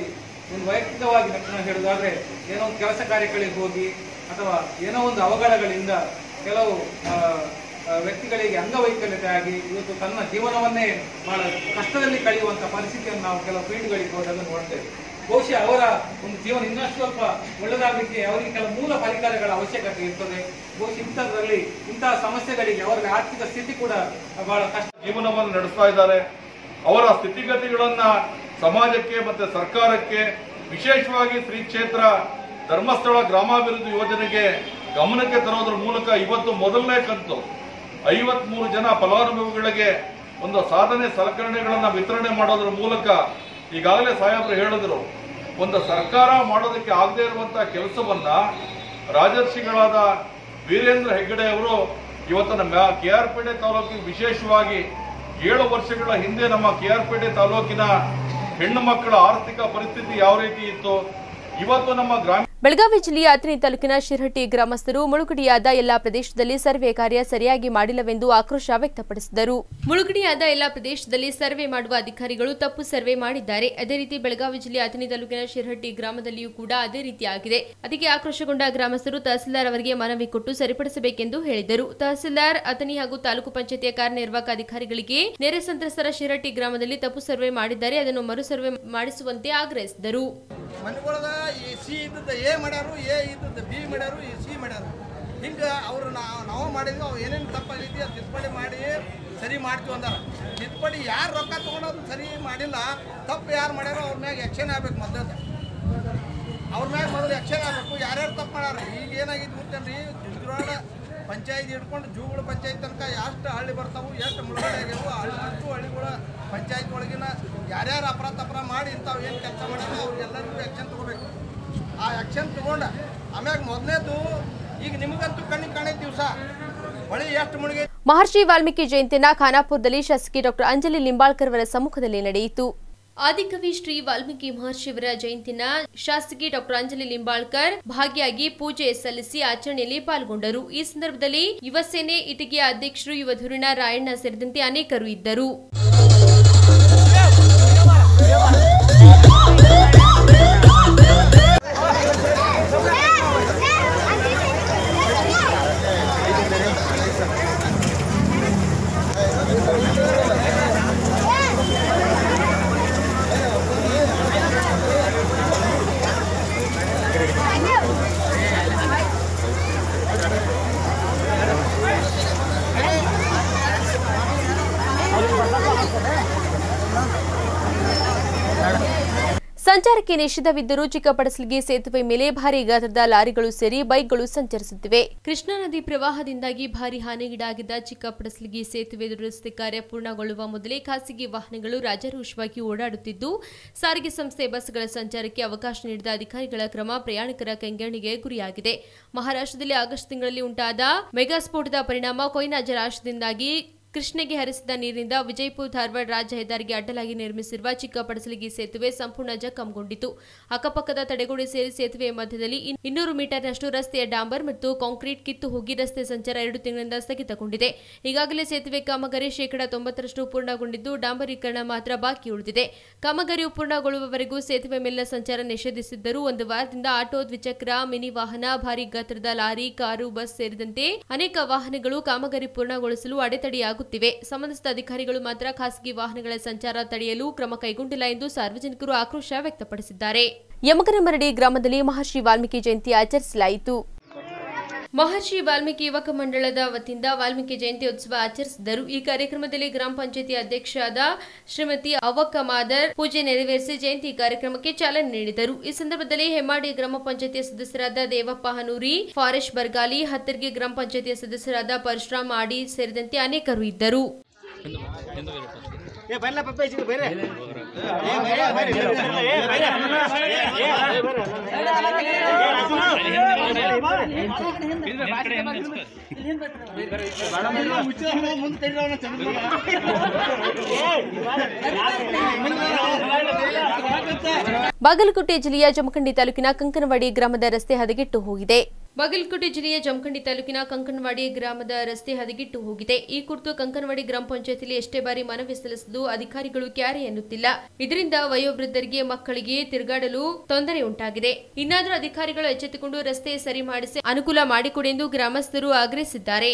ಒಂದು ವೈಯಕ್ತಿಕವಾಗಿ ನಾನು ಹೇಳೋದಾದ್ರೆ ಏನೋ ಒಂದು ಕೆಲಸ ಕಾರ್ಯಗಳಿಗೆ ಹೋಗಿ ಅಥವಾ ಏನೋ ಒಂದು ಅವಘಡಗಳಿಂದ ಕೆಲವು ವ್ಯಕ್ತಿಗಳಿಗೆ ಅಂಗವೈಕಲ್ಯತೆ ಆಗಿ ಇವತ್ತು ತನ್ನ ಜೀವನವನ್ನೇ ಬಹಳ ಕಷ್ಟದಲ್ಲಿ ಕಳೆಯುವಂಥ ಪರಿಸ್ಥಿತಿಯನ್ನು ನಾವು ಕೆಲವು ಫೀಲ್ಡ್ಗಳಿಗೆ ಹೋದಾಗ ನೋಡ್ತೇವೆ. ಬಹುಶಃ ಅವರ ಒಂದು ಜೀವನ ಇನ್ನಷ್ಟು ಸ್ವಲ್ಪ ಒಳ್ಳೆದಾಗಲಿಕ್ಕೆ ಅವರಿಗೆ ಕೆಲವು ಮೂಲ ಪರಿಕರಗಳ ಅವಶ್ಯಕತೆ ಇರ್ತದೆ. ಬಹುಶಃ ಇಂತಹ ಸಮಸ್ಯೆಗಳಿಗೆ ಅವರ ಆರ್ಥಿಕ ಸ್ಥಿತಿ ಕೂಡ ಬಹಳ ಕಷ್ಟ ಜೀವನವನ್ನು ನಡೆಸ್ತಾ ಇದ್ದಾರೆ. ಅವರ ಸ್ಥಿತಿಗತಿಗಳನ್ನ ಸಮಾಜಕ್ಕೆ ಮತ್ತೆ ಸರ್ಕಾರಕ್ಕೆ, ವಿಶೇಷವಾಗಿ ಶ್ರೀ ಕ್ಷೇತ್ರ ಧರ್ಮಸ್ಥಳ ಗ್ರಾಮಾಭಿವೃದ್ಧಿ ಯೋಜನೆಗೆ ಗಮನಕ್ಕೆ ತರೋದ್ರ ಮೂಲಕ ಇವತ್ತು ಮೊದಲನೇ ಕಂತು 53 ಜನ ಫಲಾನುಭವಿಗಳಿಗೆ ಒಂದು ಸಾಧನೆ ಸಲಕರಣೆಗಳನ್ನ ವಿತರಣೆ ಮಾಡೋದ್ರ ಮೂಲಕ ಈಗಾಗಲೇ ಸಾಹೇಬರು ಹೇಳಿದ್ರು, ಒಂದು ಸರ್ಕಾರ ಮಾಡೋದಕ್ಕೆ ಆಗದೇ ಇರುವಂತಹ ಕೆಲಸವನ್ನ ರಾಜರ್ಷಿಗಳಾದ ವೀರೇಂದ್ರ ಹೆಗ್ಗಡೆ ಅವರು ಇವತ್ತು ನಮ್ಮ KR-ಪೇಟೆ ತಾಲೂಕಿಗೆ ವಿಶೇಷವಾಗಿ 7 ವರ್ಷಗಳ ಹಿಂದೆ ನಮ್ಮ KR-ಪೇಟೆ ತಾಲೂಕಿನ ಹೆಣ್ಣು ಮಕ್ಕಳ ಆರ್ಥಿಕ ಪರಿಸ್ಥಿತಿ ಯಾವ ರೀತಿ ಇತ್ತು, ಇವತ್ತು ನಮ್ಮ ಗ್ರಾಮೀಣ ಬೆಳಗಾವಿ ಜಿಲ್ಲೆಯ ಅಥಣಿ ತಾಲೂಕಿನ ಶಿರಹಟ್ಟಿ ಗ್ರಾಮಸ್ಥರು ಮುಳುಗಡೆಯಾದ ಎಲ್ಲಾ ಪ್ರದೇಶದಲ್ಲಿ ಸರ್ವೆ ಕಾರ್ಯ ಸರಿಯಾಗಿ ಮಾಡಿಲ್ಲವೆಂದು ಆಕ್ರೋಶ ವ್ಯಕ್ತಪಡಿಸಿದರು. ಮುಳುಗಡೆಯಾದ ಎಲ್ಲಾ ಪ್ರದೇಶದಲ್ಲಿ ಸರ್ವೆ ಮಾಡುವ ಅಧಿಕಾರಿಗಳು ತಪ್ಪು ಸರ್ವೆ ಮಾಡಿದ್ದಾರೆ. ಅದೇ ರೀತಿ ಬೆಳಗಾವಿ ಜಿಲ್ಲೆಯ ಅಥಣಿ ತಾಲೂಕಿನ ಶಿರಹಟ್ಟಿ ಗ್ರಾಮದಲ್ಲಿಯೂ ಕೂಡ ಅದೇ ರೀತಿಯಾಗಿದೆ. ಅದಕ್ಕೆ ಆಕ್ರೋಶಗೊಂಡ ಗ್ರಾಮಸ್ಥರು ತಹಸೀಲ್ದಾರ್ ಅವರಿಗೆ ಮನವಿ ಕೊಟ್ಟು ಸರಿಪಡಿಸಬೇಕೆಂದು ಹೇಳಿದರು. ತಹಸೀಲ್ದಾರ್ ಅಥಣಿ ಹಾಗೂ ತಾಲೂಕು ಪಂಚಾಯತಿಯ ಕಾರ್ಯನಿರ್ವಾಹಕ ಅಧಿಕಾರಿಗಳಿಗೆ ನೆರೆ ಸಂತ್ರಸ್ತರ ಶಿರಹಟ್ಟಿ ಗ್ರಾಮದಲ್ಲಿ ತಪ್ಪು ಸರ್ವೆ ಮಾಡಿದ್ದಾರೆ, ಅದನ್ನು ಮರು ಸರ್ವೆ ಮಾಡಿಸುವಂತೆ ಆಗ್ರಹಿಸಿದರು. ಎ ಮಾಡ್ಯಾರು, ಎ ಇದ್ದದ್ದು ಬಿ ಮಾಡ್ಯಾರು, ಸಿ ಮಾಡ್ಯಾರು. ಹಿಂಗೆ ಅವರು ನಾವು ಮಾಡಿದ್ವಿ, ಅವು ಏನೇನು ತಪ್ಪಾಗೈತಿ ಅದು ತಿದ್ದುಪಡಿ ಮಾಡಿ ಸರಿ ಮಾಡ್ತೀವಿ ಅಂದಾರ. ತಿದ್ದುಪಡಿ ಯಾರು ರೊಕ್ಕ ತೊಗೊಂಡು ಸರಿ ಮಾಡಿಲ್ಲ, ತಪ್ಪು ಯಾರು ಮಾಡ್ಯಾರೋ ಅವ್ರ ಮ್ಯಾಗ ಆ್ಯಕ್ಷನ್ ಆಗ್ಬೇಕು. ಮೊದಲು ಅವ್ರ ಮ್ಯಾಗ ಮೊದಲು ಆ್ಯಕ್ಷನ್ ಆಗಬೇಕು. ಯಾರ್ಯಾರು ತಪ್ಪು ಮಾಡ್ಯಾರ. ಈಗ ಏನಾಗಿದ್ದು ಗೊತ್ತೇನ್ರಿ, ಜುಜ್ರಾಳ ಪಂಚಾಯತ್ ಹಿಡ್ಕೊಂಡು ಜೂಗುಳ ಪಂಚಾಯತ್ ತನಕ ಎಷ್ಟು ಹಳ್ಳಿ ಬರ್ತಾವು, ಎಷ್ಟು ಮುಳುಗಡೆ ಆಗ್ಯಾವು, ಅಷ್ಟು ಹಳ್ಳಿಗಳ ಪಂಚಾಯತ್ ಒಳಗಿನ ಯಾರ್ಯಾರು ಅಪರಾಧ ಮಾಡಿ ಇಂಥವು ಏನು ಕೆಲಸ ಮಾಡ್ಯಾರೋ ಅವ್ರಿಗೆಲ್ಲರಿಗೂ ಆ್ಯಕ್ಷನ್ ತೊಗೋಬೇಕು. ಆ ಆ್ಯಕ್ಷನ್ ತಗೊಂಡ ಆಮ್ಯಾಗ ಮೊದಲನೇದು ಈಗ ನಿಮಗಂತೂ ಕಣ್ಣಿಗೆ ಕಾಣೈತಿ ದಿವಸ ಹೊಳಿ ಎಷ್ಟು ಮುಳುಗಿ. ಮಹರ್ಷಿ ವಾಲ್ಮೀಕಿ ಜಯಂತಿಯನ್ನು ಖಾನಾಪುರದಲ್ಲಿ ಶಾಸಕಿ ಡಾ ಅಂಜಲಿ ಲಿಂಬಾಳ್ಕರ್ ಅವರ ಸಮ್ಮುಖದಲ್ಲಿ ನಡೆಯಿತು. ಆದಿಕವಿ ಶ್ರೀ ವಾಲ್ಮೀಕಿ ಮಹರ್ಷಿಯವರ ಜಯಂತಿನ ಶಾಸಕಿ ಡಾ ಅಂಜಲಿ ಲಿಂಬಾಳ್ಕರ್ ಭಾಗಿಯಾಗಿ ಪೂಜೆ ಸಲ್ಲಿಸಿ ಆಚರಣೆಯಲ್ಲಿ ಪಾಲ್ಗೊಂಡರು. ಈ ಸಂದರ್ಭದಲ್ಲಿ ಯುವ ಸೇನೆ ಇಟಗಿಯ ಅಧ್ಯಕ್ಷರು ಯುವ ಧುರೀಣ ರಾಯಣ್ಣ ಸೇರಿದಂತೆ ಅನೇಕರು ಇದ್ದರು. ಸಂಚಾರಕ್ಕೆ ನಿಷೇಧವಿದ್ದರೂ ಚಿಕ್ಕಪಡಸಲಗಿ ಸೇತುವೆ ಮೇಲೆ ಭಾರೀ ಗಾತ್ರದ ಲಾರಿಗಳು ಸೇರಿ ಬೈಕ್ಗಳು ಸಂಚರಿಸುತ್ತಿವೆ. ಕೃಷ್ಣಾ ನದಿ ಪ್ರವಾಹದಿಂದಾಗಿ ಭಾರೀ ಹಾನಿಗೀಡಾಗಿದ್ದ ಚಿಕ್ಕಪಡಸಲಗಿ ಸೇತುವೆ ದುರಸ್ತಿ ಕಾರ್ಯ ಪೂರ್ಣಗೊಳ್ಳುವ ಮೊದಲೇ ಖಾಸಗಿ ವಾಹನಗಳು ರಾಜಾರೋಷವಾಗಿ ಓಡಾಡುತ್ತಿದ್ದು, ಸಾರಿಗೆ ಸಂಸ್ಥೆ ಬಸ್ಗಳ ಸಂಚಾರಕ್ಕೆ ಅವಕಾಶ ನೀಡಿದ ಅಧಿಕಾರಿಗಳ ಕ್ರಮ ಪ್ರಯಾಣಿಕರ ಕೆಂಗಣ್ಣಿಗೆ ಗುರಿಯಾಗಿದೆ. ಮಹಾರಾಷ್ಟ್ರದಲ್ಲಿ ಆಗಸ್ಟ್ ತಿಂಗಳಲ್ಲಿ ಉಂಟಾದ ಮೆಗಾ ಸ್ಫೋಟದ ಪರಿಣಾಮ ಕೊಯ್ನಾ ಜಲಾಶಯದಿಂದಾಗಿ ಕೃಷ್ಣೆಗೆ ಹರಿಸಿದ ನೀರಿನಿಂದ ವಿಜಯಪುರ ಧಾರವಾಡ ರಾಜ್ಯ ಹೆದ್ದಾರಿಗೆ ಅಡ್ಡಲಾಗಿ ನಿರ್ಮಿಸಿರುವ ಚಿಕ್ಕಪಡಸಲಗಿ ಸೇತುವೆ ಸಂಪೂರ್ಣ ಜಖಂಗೊಂಡಿತು. ಅಕ್ಕಪಕ್ಕದ ತಡೆಗೋಡೆ ಸೇರಿ ಸೇತುವೆಯ ಮಧ್ಯದಲ್ಲಿ 200 ಮೀಟರ್ನಷ್ಟು ರಸ್ತೆಯ ಡಾಂಬರ್ ಮತ್ತು ಕಾಂಕ್ರೀಟ್ ಕಿತ್ತು ಹೋಗಿ ರಸ್ತೆ ಸಂಚಾರ 2 ತಿಂಗಳಿಂದ ಸ್ಥಗಿತಗೊಂಡಿದೆ. ಈಗಾಗಲೇ ಸೇತುವೆ ಕಾಮಗಾರಿ 90% ಪೂರ್ಣಗೊಂಡಿದ್ದು, ಡಾಂಬರೀಕರಣ ಮಾತ್ರ ಬಾಕಿ ಉಳಿದಿದೆ. ಕಾಮಗಾರಿಯು ಪೂರ್ಣಗೊಳ್ಳುವವರೆಗೂ ಸೇತುವೆ ಮೇಲಿನ ಸಂಚಾರ ನಿಷೇಧಿಸಿದ್ದರೂ ಒಂದು ವಾರದಿಂದ ಆಟೋ, ದ್ವಿಚಕ್ರ, ಮಿನಿ ವಾಹನ, ಭಾರೀ ಗಾತ್ರದ ಲಾರಿ, ಕಾರು, ಬಸ್ ಸೇರಿದಂತೆ ಅನೇಕ ವಾಹನಗಳು ಕಾಮಗಾರಿ ಪೂರ್ಣಗೊಳಿಸಲು ಅಡೆತಡೆಯಾಗುತ್ತಿವೆ. ಸಂಬಂಧಿಸಿದ ಅಧಿಕಾರಿಗಳು ಮಾತ್ರ ಖಾಸಗಿ ವಾಹನಗಳ ಸಂಚಾರ ತಡೆಯಲು ಕ್ರಮ ಕೈಗೊಂಡಿಲ್ಲ ಎಂದು ಸಾರ್ವಜನಿಕರು ಆಕ್ರೋಶ ವ್ಯಕ್ತಪಡಿಸಿದ್ದಾರೆ. ಯಮಕನಮರಡಿ ಗ್ರಾಮದಲ್ಲಿ ಮಹರ್ಷಿ ವಾಲ್ಮೀಕಿ ಜಯಂತಿ ಆಚರಿಸಲಾಯಿತು. ಮಹರ್ಷಿ ವಾಲ್ಮೀಕಿ ಯುವಕ ಮಂಡಳದ ವತಿಯಿಂದ ವಾಲ್ಮೀಕಿ ಜಯಂತಿ ಉತ್ಸವ ಆಚರಿಸಿದರು. ಈ ಕಾರ್ಯಕ್ರಮದಲ್ಲಿ ಗ್ರಾಮ ಪಂಚಾಯತಿ ಅಧ್ಯಕ್ಷರಾದ ಶ್ರೀಮತಿ ಅವ್ವಕ್ಕ ಮಾದರ್ ಪೂಜೆ ನೆರವೇರಿಸಿ ಜಯಂತಿ ಕಾರ್ಯಕ್ರಮಕ್ಕೆ ಚಾಲನೆ ನೀಡಿದರು. ಈ ಸಂದರ್ಭದಲ್ಲಿ ಹೆಮ್ಮಾಡಿ ಗ್ರಾಮ ಪಂಚಾಯತಿಯ ಸದಸ್ಯರಾದ ದೇವಪ್ಪ ಹನೂರಿ, ಫಾರೆಸ್ಟ್ ಬರ್ಗಾಲಿ, ಹತ್ತರ್ಗಿ ಗ್ರಾಮ ಪಂಚಾಯತಿಯ ಸದಸ್ಯರಾದ ಪರಶುರಾಮ್ ಆಡಿ ಸೇರಿದಂತೆ ಅನೇಕರು ಇದ್ದರು. ಬಾಗಲಕೋಟೆ ಜಿಲ್ಲೆಯ ಜಮಖಂಡಿ ತಾಲೂಕಿನ ಕಂಕನವಾಡಿ ಗ್ರಾಮದ ರಸ್ತೆ ಹದಗೆಟ್ಟು ಹೋಗಿದೆ. ಬಾಗಲಕೋಟೆ ಜಿಲ್ಲೆಯ ಜಮಖಂಡಿ ತಾಲೂಕಿನ ಕಂಕನವಾಡಿ ಗ್ರಾಮದ ರಸ್ತೆ ಹದಗೆಟ್ಟು ಹೋಗಿದೆ. ಈ ಕುರಿತು ಕಂಕನವಾಡಿ ಗ್ರಾಮ ಪಂಚಾಯತಿಯಲ್ಲಿ ಎಷ್ಟೇ ಬಾರಿ ಮನವಿ ಸಲ್ಲಿಸಿದ್ದು ಅಧಿಕಾರಿಗಳು ಕ್ಯಾರೆ ಎನ್ನುತ್ತಿಲ್ಲ. ಇದರಿಂದ ವಯೋವೃದ್ಧರಿಗೆ, ಮಕ್ಕಳಿಗೆ ತಿರುಗಾಡಲು ತೊಂದರೆ ಉಂಟಾಗಿದೆ. ಇನ್ನಾದರೂ ಅಧಿಕಾರಿಗಳು ಎಚ್ಚೆತ್ತುಕೊಂಡು ರಸ್ತೆ ಸರಿ ಮಾಡಿಸಿ ಅನುಕೂಲ ಮಾಡಿಕೊಡಿ ಎಂದು ಗ್ರಾಮಸ್ಥರು ಆಗ್ರಹಿಸಿದ್ದಾರೆ.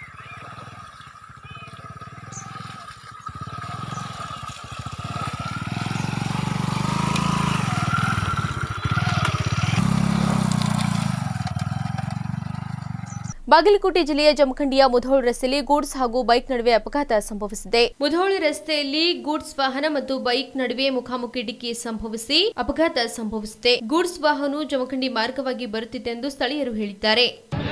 ಬಾಗಲಕೋಟೆ ಜಿಲ್ಲೆಯ ಜಮಖಂಡಿಯ ಮುಧೋಳ ರಸ್ತೆಯಲ್ಲಿ ಗೂಡ್ಸ್ ಹಾಗೂ ಬೈಕ್ ನಡುವೆ ಅಪಘಾತ ಸಂಭವಿಸಿದೆ. ಮುಧೋಳ ರಸ್ತೆಯಲ್ಲಿ ಗೂಡ್ಸ್ ವಾಹನ ಮತ್ತು ಬೈಕ್ ನಡುವೆ ಮುಖಾಮುಖಿ ಡಿಕ್ಕಿ ಸಂಭವಿಸಿ ಅಪಘಾತ ಸಂಭವಿಸಿದೆ. ಗೂಡ್ಸ್ ವಾಹನವು ಜಮಖಂಡಿ ಮಾರ್ಗವಾಗಿ ಬರುತ್ತಿದೆ ಎಂದು ಸ್ಥಳೀಯರು ಹೇಳಿದ್ದಾರೆ.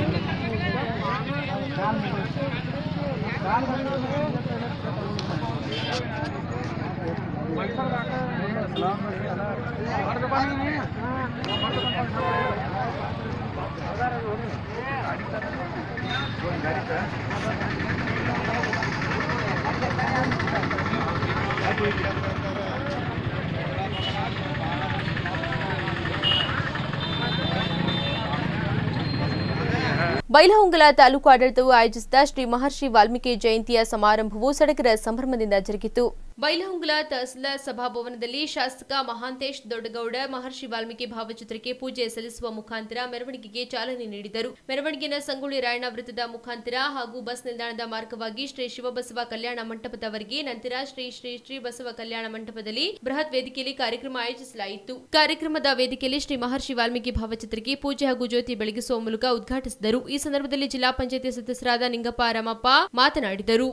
ಬೈಲಹೊಂಗಲ ತಾಲೂಕು ಆಡಳಿತವು ಆಯೋಜಿಸಿದ ಶ್ರೀ ಮಹರ್ಷಿ ವಾಲ್ಮೀಕಿ ಜಯಂತಿಯ ಸಮಾರಂಭವು ಸಡಗರ ಸಂಭ್ರಮದಿಂದ ಜರುಗಿತು. ಬೈಲಹೊಂಗಲ ತಹಸೀಲ್ದಾರ್ ಸಭಾಭವನದಲ್ಲಿ ಶಾಸಕ ಮಹಾಂತೇಶ್ ದೊಡ್ಡಗೌಡ ಮಹರ್ಷಿ ವಾಲ್ಮೀಕಿ ಭಾವಚಿತ್ರಕ್ಕೆ ಪೂಜೆ ಸಲ್ಲಿಸುವ ಮುಖಾಂತರ ಮೆರವಣಿಗೆಗೆ ಚಾಲನೆ ನೀಡಿದರು. ಮೆರವಣಿಗೆಯನ್ನು ಸಂಗೊಳ್ಳಿ ರಾಯಣ್ಣ ವೃತ್ತದ ಮುಖಾಂತರ ಹಾಗೂ ಬಸ್ ನಿಲ್ದಾಣದ ಮಾರ್ಗವಾಗಿ ಶ್ರೀ ಶಿವಬಸವ ಕಲ್ಯಾಣ ಮಂಟಪದವರೆಗೆ, ನಂತರ ಶ್ರೀ ಶ್ರೀ ಶ್ರೀ ಬಸವ ಕಲ್ಯಾಣ ಮಂಟಪದಲ್ಲಿ ಬೃಹತ್ ವೇದಿಕೆಯಲ್ಲಿ ಕಾರ್ಯಕ್ರಮ ಆಯೋಜಿಸಲಾಯಿತು. ಕಾರ್ಯಕ್ರಮದ ವೇದಿಕೆಯಲ್ಲಿ ಶ್ರೀ ಮಹರ್ಷಿ ವಾಲ್ಮೀಕಿ ಭಾವಚಿತ್ರಕ್ಕೆ ಪೂಜೆ ಹಾಗೂ ಜ್ಯೋತಿ ಬೆಳಗಿಸುವ ಮೂಲಕ ಉದ್ಘಾಟಿಸಿದರು. ಈ ಸಂದರ್ಭದಲ್ಲಿ ಜಿಲ್ಲಾ ಪಂಚಾಯತಿ ಸದಸ್ಯರಾದ ನಿಂಗಪ್ಪ ರಾಮಪ್ಪ ಮಾತನಾಡಿದರು.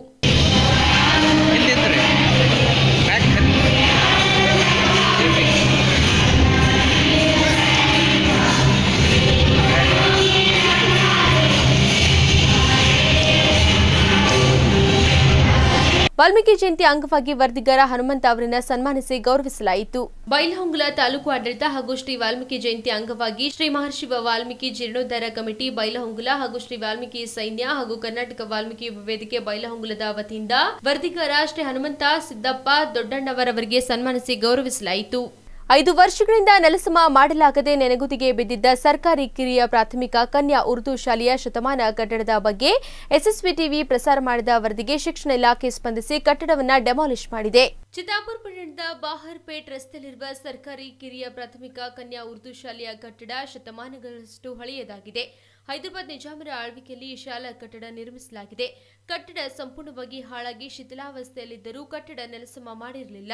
ವಾಲ್ಮೀಕಿ ಜಯಂತಿ ಅಂಗವಾಗಿ ವರದಿಗಾರ ಹನುಮಂತ ಅವರನ್ನು ಸನ್ಮಾನಿಸಿ ಗೌರವಿಸಲಾಯಿತು. ಬೈಲಹೊಂಗಲ ತಾಲೂಕು ಆಡಳಿತ ಹಾಗೂ ಶ್ರೀ ವಾಲ್ಮೀಕಿ ಜಯಂತಿ ಅಂಗವಾಗಿ ಶ್ರೀ ಮಹರ್ಷಿ ವಾಲ್ಮೀಕಿ ಜೀರ್ಣೋದ್ಧಾರ ಕಮಿಟಿ ಬೈಲಹೊಂಗಲ ಹಾಗೂ ಶ್ರೀ ವಾಲ್ಮೀಕಿ ಸೈನ್ಯ ಹಾಗೂ ಕರ್ನಾಟಕ ವಾಲ್ಮೀಕಿ ವೇದಿಕೆ ಬೈಲಹೊಂಗಲದ ವತಿಯಿಂದ ವರದಿಗಾರ ಶ್ರೀ ಹನುಮಂತ ಸಿದ್ದಪ್ಪ ದೊಡ್ಡಣ್ಣವರವರಿಗೆ ಸನ್ಮಾನಿಸಿ ಗೌರವಿಸಲಾಯಿತು. 5 ವರ್ಷಗಳಿಂದ ನೆಲಸಮ ಮಾಡಲಾಗದೆ ನೆನೆಗುದಿಗೆ ಬಿದ್ದಿದ್ದ ಸರ್ಕಾರಿ ಕಿರಿಯ ಪ್ರಾಥಮಿಕ ಕನ್ಯಾ ಉರ್ದು ಶಾಲೆಯ ಶತಮಾನ ಕಟ್ಟಡದ ಬಗ್ಗೆ ಎಸ್ಎಸ್ವಿ ಟಿವಿ ಪ್ರಸಾರ ಮಾಡಿದ ವರದಿಗೆ ಶಿಕ್ಷಣ ಇಲಾಖೆ ಸ್ಪಂದಿಸಿ ಕಟ್ಟಡವನ್ನು ಡೆಮಾಲಿಷ್ ಮಾಡಿದೆ. ಚಿತ್ತಾಪುರ ಪಟ್ಟಣದ ಬಾಹರ್ಪೇಟ್ ರಸ್ತೆಯಲ್ಲಿರುವ ಸರ್ಕಾರಿ ಕಿರಿಯ ಪ್ರಾಥಮಿಕ ಕನ್ಯಾ ಉರ್ದು ಶಾಲೆಯ ಕಟ್ಟಡ ಶತಮಾನಗಳಷ್ಟು ಹಳೆಯದಾಗಿದೆ. ಹೈದರಾಬಾದ್ ನಿಜಾಮರ ಆಳ್ವಿಕೆಯಲ್ಲಿ ಈ ಶಾಲಾ ಕಟ್ಟಡ ನಿರ್ಮಿಸಲಾಗಿದೆ. ಕಟ್ಟಡ ಸಂಪೂರ್ಣವಾಗಿ ಹಾಳಾಗಿ ಶಿಥಿಲಾವಸ್ಥೆಯಲ್ಲಿದ್ದರೂ ಕಟ್ಟಡ ನೆಲಸಮ ಮಾಡಿರಲಿಲ್ಲ.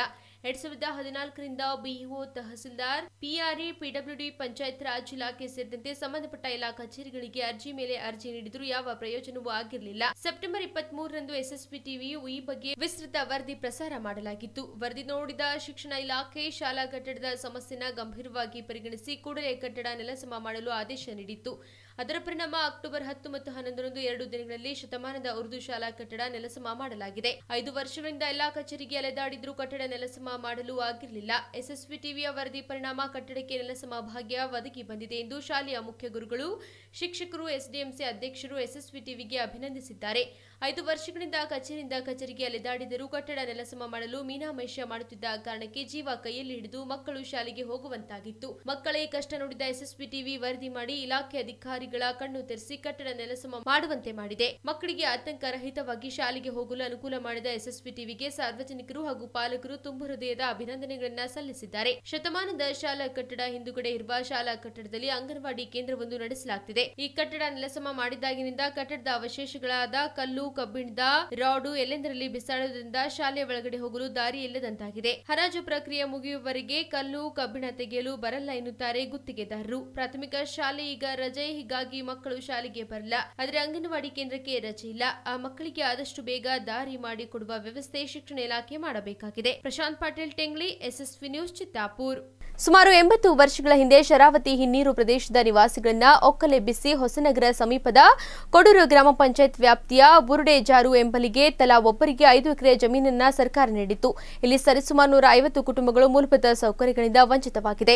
2014ರಿಂದ BEO, tahsildar, PRE, PWD, panchayat raj ಇಲಾಖೆ ಸೇರಿದಂತೆ ಸಂಬಂಧಪಟ್ಟ ಎಲ್ಲಾ ಕಚೇರಿಗಳಿಗೆ ಅರ್ಜಿ ಮೇಲೆ ಅರ್ಜಿ ನೀಡಿದರೂ ಯಾವ ಪ್ರಯೋಜನವೂ ಆಗಿರಲಿಲ್ಲ. ಸೆಪ್ಟೆಂಬರ್ 23ರಂದು ಎಸ್ಎಸ್ಪಿ ಟಿವಿಯು ಈ ಬಗ್ಗೆ ವಿಸ್ತೃತ ವರದಿ ಪ್ರಸಾರ ಮಾಡಲಾಗಿತ್ತು. ವರದಿ ನೋಡಿದ ಶಿಕ್ಷಣ ಇಲಾಖೆ ಶಾಲಾ ಕಟ್ಟಡದ ಸಮಸ್ಯೆನ ಗಂಭೀರವಾಗಿ ಪರಿಗಣಿಸಿ ಕೂಡಲೇ ಕಟ್ಟಡ ನೆಲಸಮ ಮಾಡಲು ಆದೇಶ ನೀಡಿತ್ತು. ಅದರ ಪರಿಣಾಮ ಅಕ್ಟೋಬರ್ 10 ಮತ್ತು 11ರಂದು 2 ದಿನಗಳಲ್ಲಿ ಶತಮಾನದ ಉರ್ದು ಶಾಲಾ ಕಟ್ಟಡ ನೆಲಸಮ ಮಾಡಲಾಗಿದೆ. 5 ವರ್ಷಗಳಿಂದ ಎಲ್ಲಾ ಕಚೇರಿಗೆ ಅಲೆದಾಡಿದ್ರೂ ಕಟ್ಟಡ ನೆಲಸಮ ಮಾಡಲು ಆಗಿರಲಿಲ್ಲ. ಎಸ್ಎಸ್ವಿ ಟಿವಿಯ ವರದಿ ಪರಿಣಾಮ ಕಟ್ಟಡಕ್ಕೆ ನೆಲಸಮ ಭಾಗ್ಯ ಒದಗಿ ಬಂದಿದೆ ಎಂದು ಶಾಲೆಯ ಮುಖ್ಯ ಗುರುಗಳು, ಶಿಕ್ಷಕರು, ಎಸ್ಡಿಎಂಸಿ ಅಧ್ಯಕ್ಷರು ಎಸ್ಎಸ್ವಿ ಟಿವಿಗೆ ಅಭಿನಂದಿಸಿದ್ದಾರೆ. 5 ವರ್ಷಗಳಿಂದ ಕಚೇರಿಯಿಂದ ಕಚೇರಿಗೆ ಅಲೆದಾಡಿದರೂ ಕಟ್ಟಡ ನೆಲಸಮ ಮಾಡಲು ಮೀನಾಮೇಷ ಮಾಡುತ್ತಿದ್ದ ಕಾರಣಕ್ಕೆ ಜೀವ ಕೈಯಲ್ಲಿ ಹಿಡಿದು ಮಕ್ಕಳು ಶಾಲೆಗೆ ಹೋಗುವಂತಾಗಿತ್ತು. ಮಕ್ಕಳೇ ಕಷ್ಟ ನೋಡಿದ ಎಸ್ಎಸ್ವಿ ಟಿವಿ ವರದಿ ಮಾಡಿ ಇಲಾಖೆ ಅಧಿಕಾರಿಗಳ ಕಣ್ಣು ತೆರೆಸಿ ಕಟ್ಟಡ ನೆಲಸಮ ಮಾಡುವಂತೆ ಮಾಡಿದೆ. ಮಕ್ಕಳಿಗೆ ಆತಂಕ ರಹಿತವಾಗಿ ಶಾಲೆಗೆ ಹೋಗಲು ಅನುಕೂಲ ಮಾಡಿದ ಎಸ್ಎಸ್ವಿ ಟಿವಿಗೆ ಸಾರ್ವಜನಿಕರು ಹಾಗೂ ಪಾಲಕರು ತುಂಬು ಹೃದಯದ ಅಭಿನಂದನೆಗಳನ್ನು ಸಲ್ಲಿಸಿದ್ದಾರೆ. ಶತಮಾನದ ಶಾಲಾ ಕಟ್ಟಡ ಹಿಂದುಗಡೆ ಇರುವ ಶಾಲಾ ಕಟ್ಟಡದಲ್ಲಿ ಅಂಗನವಾಡಿ ಕೇಂದ್ರವೊಂದು ನಡೆಸಲಾಗುತ್ತಿದೆ. ಈ ಕಟ್ಟಡ ನೆಲಸಮ ಮಾಡಿದಾಗಿನಿಂದ ಕಟ್ಟಡದ ಅವಶೇಷಗಳಾದ ಕಲ್ಲು, ಕಬ್ಬಿಣದ ರಾಡು ಎಲ್ಲೆಂದರಲ್ಲಿ ಬಿಸಾಡುವುದರಿಂದ ಶಾಲೆ ಒಳಗಡೆ ಹೋಗಲು ದಾರಿ ಇಲ್ಲದಂತಾಗಿದೆ. ಹರಾಜು ಪ್ರಕ್ರಿಯೆ ಮುಗಿಯುವವರೆಗೆ ಕಲ್ಲು, ಕಬ್ಬಿಣ ತೆಗೆಯಲು ಬರಲ್ಲ ಎನ್ನುತ್ತಾರೆ ಗುತ್ತಿಗೆದಾರರು. ಪ್ರಾಥಮಿಕ ಶಾಲೆ ಈಗ ರಜೆ, ಹೀಗಾಗಿ ಮಕ್ಕಳು ಶಾಲೆಗೆ ಬರಲ್ಲ. ಆದರೆ ಅಂಗನವಾಡಿ ಕೇಂದ್ರಕ್ಕೆ ರಜೆ ಇಲ್ಲ. ಆ ಮಕ್ಕಳಿಗೆ ಆದಷ್ಟು ಬೇಗ ದಾರಿ ಮಾಡಿಕೊಡುವ ವ್ಯವಸ್ಥೆ ಶಿಕ್ಷಣ ಇಲಾಖೆ ಮಾಡಬೇಕಾಗಿದೆ. Prashant Patil Tengli, SSV news, Chittapur. ಸುಮಾರು 80 ವರ್ಷಗಳ ಹಿಂದೆ ಶರಾವತಿ ಹಿನ್ನೀರು ಪ್ರದೇಶದ ನಿವಾಸಿಗಳನ್ನ ಒಕ್ಕಲೆಬ್ಬಿಸಿ ಹೊಸನಗರ ಸಮೀಪದ ಕೊಡೂರು ಗ್ರಾಮ ಪಂಚಾಯತ್ ವ್ಯಾಪ್ತಿಯ ಬುರುಡೆಜಾರು ಎಂಬಲಿಗೆ ತಲಾ ಒಬ್ಬರಿಗೆ 5 ಎಕರೆ ಜಮೀನನ್ನ ಸರ್ಕಾರ ನೀಡಿತ್ತು. ಇಲ್ಲಿ ಸರಿಸುಮಾರು 150 ಕುಟುಂಬಗಳು ಮೂಲಭೂತ ಸೌಕರ್ಯಗಳಿಂದ ವಂಚಿತವಾಗಿದೆ.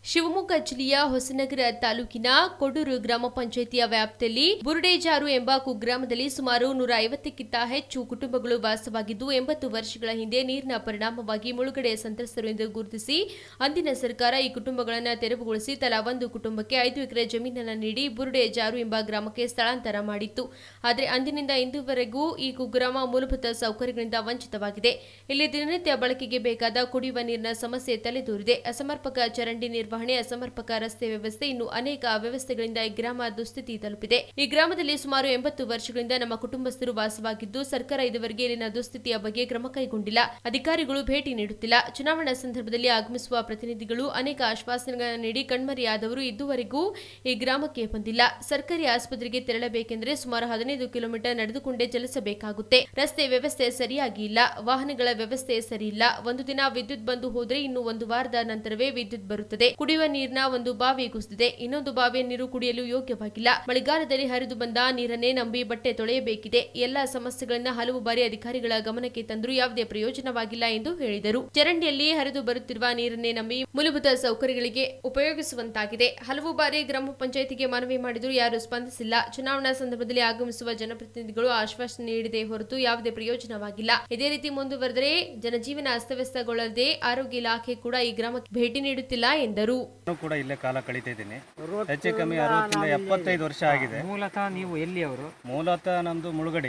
ಶಿವಮೊಗ್ಗ ಜಿಲ್ಲೆಯ ಹೊಸನಗರ ತಾಲೂಕಿನ ಕೊಡೂರು ಗ್ರಾಮ ಪಂಚಾಯಿತಿಯ ವ್ಯಾಪ್ತಿಯಲ್ಲಿ ಬುರುಡೇಜಾರು ಎಂಬ ಕುಗ್ರಾಮದಲ್ಲಿ ಸುಮಾರು 150ಕ್ಕಿಂತ ಹೆಚ್ಚು ಕುಟುಂಬಗಳು ವಾಸವಾಗಿದ್ದು 80 ವರ್ಷಗಳ ಹಿಂದೆ ನೀರಿನ ಪರಿಣಾಮವಾಗಿ ಮುಳುಗಡೆ ಸಂತ್ರಸ್ತರು ಎಂದು ಗುರುತಿಸಿ ಅಂದಿನ ಸರ್ಕಾರ ಈ ಕುಟುಂಬಗಳನ್ನು ತೆರವುಗೊಳಿಸಿ ತಲಾ ಒಂದು ಕುಟುಂಬಕ್ಕೆ 5 ಎಕರೆ ಜಮೀನನ್ನು ನೀಡಿ ಬುರುಡೇಜಾರು ಎಂಬ ಗ್ರಾಮಕ್ಕೆ ಸ್ಥಳಾಂತರ ಮಾಡಿತ್ತು. ಆದರೆ ಅಂದಿನಿಂದ ಇಂದುವರೆಗೂ ಈ ಕುಗ್ರಾಮ ಮೂಲಭೂತ ಸೌಕರ್ಯಗಳಿಂದ ವಂಚಿತವಾಗಿದೆ. ಇಲ್ಲಿ ದಿನನಿತ್ಯ ಬಳಕೆಗೆ ಬೇಕಾದ ಕುಡಿಯುವ ನೀರಿನ ಸಮಸ್ಯೆ ತಲೆದೂರಿದೆ. ಅಸಮರ್ಪಕ ಚರಂಡಿ ನಿರ್ವಹಣೆ, ಅಸಮರ್ಪಕ ರಸ್ತೆ ವ್ಯವಸ್ಥೆ, ಇನ್ನು ಅನೇಕ ವ್ಯವಸ್ಥೆಗಳಿಂದ ಈ ಗ್ರಾಮ ದುಸ್ಥಿತಿ ತಲುಪಿದೆ. ಈ ಗ್ರಾಮದಲ್ಲಿ ಸುಮಾರು 80 ವರ್ಷಗಳಿಂದ ನಮ್ಮ ಕುಟುಂಬಸ್ಥರು ವಾಸವಾಗಿದ್ದು ಸರ್ಕಾರ ಇದುವರೆಗೆ ಇಲ್ಲಿನ ದುಸ್ಥಿತಿಯ ಬಗ್ಗೆ ಕ್ರಮ ಕೈಗೊಂಡಿಲ್ಲ. ಅಧಿಕಾರಿಗಳು ಭೇಟಿ ನೀಡುತ್ತಿಲ್ಲ. ಚುನಾವಣಾ ಸಂದರ್ಭದಲ್ಲಿ ಆಗಮಿಸುವ ಪ್ರತಿನಿಧಿಗಳು ಅನೇಕ ಆಶ್ವಾಸನೆಗಳನ್ನು ನೀಡಿ ಕಣ್ಮರೆಯಾದವರು ಇದುವರೆಗೂ ಈ ಗ್ರಾಮಕ್ಕೆ ಬಂದಿಲ್ಲ. ಸರ್ಕಾರಿ ಆಸ್ಪತ್ರೆಗೆ ತೆರಳಬೇಕೆಂದರೆ ಸುಮಾರು 15 ಕಿಲೋಮೀಟರ್ ನಡೆದುಕೊಂಡೇ ಚಲಿಸಬೇಕಾಗುತ್ತೆ. ರಸ್ತೆ ವ್ಯವಸ್ಥೆ ಸರಿಯಾಗಿ ಇಲ್ಲ, ವಾಹನಗಳ ವ್ಯವಸ್ಥೆ ಸರಿಯಿಲ್ಲ. ಒಂದು ದಿನ ವಿದ್ಯುತ್ ಬಂದು ಹೋದ್ರೆ ಇನ್ನು ಒಂದು ವಾರದ ನಂತರವೇ ವಿದ್ಯುತ್ ಬರುತ್ತದೆ. ಕುಡಿಯುವ ನೀರಿನ ಒಂದು ಬಾವಿ ಕುಸಿದಿದೆ, ಇನ್ನೊಂದು ಬಾವಿಯ ನೀರು ಕುಡಿಯಲು ಯೋಗ್ಯವಾಗಿಲ್ಲ. ಮಳೆಗಾಲದಲ್ಲಿ ಹರಿದು ಬಂದ ನೀರನ್ನೇ ನಂಬಿ ಬಟ್ಟೆ ತೊಳೆಯಬೇಕಿದೆ. ಎಲ್ಲ ಸಮಸ್ಯೆಗಳನ್ನ ಹಲವು ಬಾರಿ ಅಧಿಕಾರಿಗಳ ಗಮನಕ್ಕೆ ತಂದರೂ ಯಾವುದೇ ಪ್ರಯೋಜನವಾಗಿಲ್ಲ ಎಂದು ಹೇಳಿದರು. ಚರಂಡಿಯಲ್ಲಿ ಹರಿದು ಬರುತ್ತಿರುವ ನೀರನ್ನೇ ನಂಬಿ ಮೂಲಭೂತ ಸೌಕರ್ಯಗಳಿಗೆ ಉಪಯೋಗಿಸುವಂತಾಗಿದೆ. ಹಲವು ಬಾರಿ ಗ್ರಾಮ ಪಂಚಾಯಿತಿಗೆ ಮನವಿ ಮಾಡಿದರೂ ಯಾರೂ ಸ್ಪಂದಿಸಿಲ್ಲ. ಚುನಾವಣಾ ಸಂದರ್ಭದಲ್ಲಿ ಆಗಮಿಸುವ ಜನಪ್ರತಿನಿಧಿಗಳು ಆಶ್ವಾಸನೆ ನೀಡಿದೆ ಹೊರತು ಯಾವುದೇ ಪ್ರಯೋಜನವಾಗಿಲ್ಲ. ಇದೇ ರೀತಿ ಮುಂದುವರೆದರೆ ಜನಜೀವನ ಅಸ್ತವ್ಯಸ್ತಗೊಳ್ಳದೆ ಆರೋಗ್ಯ ಇಲಾಖೆ ಕೂಡ ಈ ಗ್ರಾಮಕ್ಕೆ ಭೇಟಿ ನೀಡುತ್ತಿಲ್ಲ ಎಂದರು. ಕೂಡ ಇಲ್ಲೇ ಕಾಲ ಕಳೀತಾ ಇದ್ದೀನಿ. ಹೆಚ್ಚು ಕಮ್ಮಿ 60-75 ವರ್ಷ ಆಗಿದೆ. ಮೂಲತಃ ನೀವು ಎಲ್ಲಿಯವರು? ಮೂಲತಃ ನಮ್ದು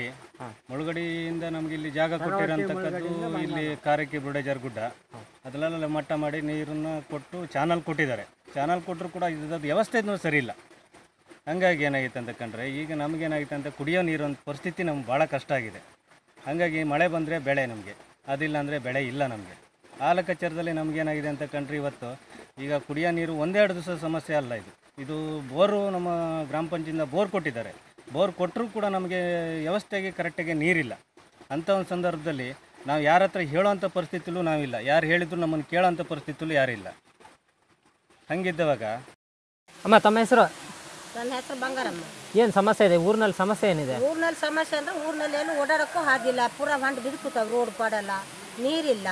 ಮುಳುಗಡಿಯಿಂದ ನಮ್ಗೆ ಇಲ್ಲಿ ಜಾಗ ಕೊಟ್ಟಿರೋಂಥದ್ದು ಇಲ್ಲಿ ಕಾರಕ್ಕೆ ಬುರುಡೇಜಾರು ಗುಡ್ಡ ಅದೆಲ್ಲ ಮಟ್ಟ ಮಾಡಿ ನೀರನ್ನು ಕೊಟ್ಟು ಚಾನಲ್ ಕೊಟ್ಟಿದ್ದಾರೆ. ಚಾನಲ್ ಕೊಟ್ಟರು ಕೂಡ ಇದ್ರದ್ದು ವ್ಯವಸ್ಥೆ ಸರಿ ಇಲ್ಲ. ಹಂಗಾಗಿ ಏನಾಗಿತ್ತು ಅಂತ ಕಂಡ್ರೆ ಈಗ ನಮಗೇನಾಗಿತ್ತು ಅಂತ ಕುಡಿಯೋ ನೀರೊಂದು ಪರಿಸ್ಥಿತಿ ನಮ್ಗೆ ಭಾಳ ಕಷ್ಟ ಆಗಿದೆ. ಹಾಗಾಗಿ ಮಳೆ ಬಂದರೆ ಬೆಳೆ ನಮಗೆ, ಅದಿಲ್ಲ ಅಂದರೆ ಬೆಳೆ ಇಲ್ಲ ನಮಗೆ. ಆ ಲೆಕ್ಕಾಚಾರದಲ್ಲಿ ನಮಗೇನಾಗಿದೆ ಅಂತ ಕಂಡ್ರೆ ಇವತ್ತು ಈಗ ಕುಡಿಯೋ ನೀರು ಒಂದೆರಡು ದಿವಸ ಸಮಸ್ಯೆ ಅಲ್ಲ. ಇದು ಬೋರು ನಮ್ಮ ಗ್ರಾಮ ಪಂಚಾಯತಿಯಿಂದ ಬೋರ್ ಕೊಟ್ಟಿದ್ದಾರೆ. ಬೋರ್ ಕೊಟ್ಟರೂ ಕೂಡ ನಮಗೆ ವ್ಯವಸ್ಥೆಗೆ ಕರೆಕ್ಟಾಗಿ ನೀರಿಲ್ಲ. ಅಂಥ ಒಂದು ಸಂದರ್ಭದಲ್ಲಿ ನಾವು ಯಾರ ಹತ್ರ ಹೇಳೋವಂಥ ಪರಿಸ್ಥಿತಿಲೂ ನಾವಿಲ್ಲ. ಯಾರು ಹೇಳಿದ್ರು ನಮ್ಮನ್ನು ಕೇಳೋಂಥ ಪರಿಸ್ಥಿತಿಲೂ ಯಾರಿಲ್ಲ. ಹಂಗಿದ್ದವಾಗ ಅಮ್ಮ ತಮ್ಮ ಹೆಸರು? ನನ್ನ ಹೆಸರು ಬಂಗಾರಮ್ಮ. ಏನು ಸಮಸ್ಯೆ ಇದೆ ಊರಿನಲ್ಲಿ? ಸಮಸ್ಯೆ ಏನಿದೆ ಊರಿನಲ್ಲಿ? ಸಮಸ್ಯೆ ಅಂದರೆ ಊರಿನಲ್ಲಿ ಏನು ಓಡಾಡೋಕ್ಕೂ ಆಗಿಲ್ಲ. ಪೂರ ಹೊಂಟು ಬಿದ್ದು ಕೂತಾವೆ, ರೋಡ್ ಪಾಡಲ್ಲ, ನೀರಿಲ್ಲ,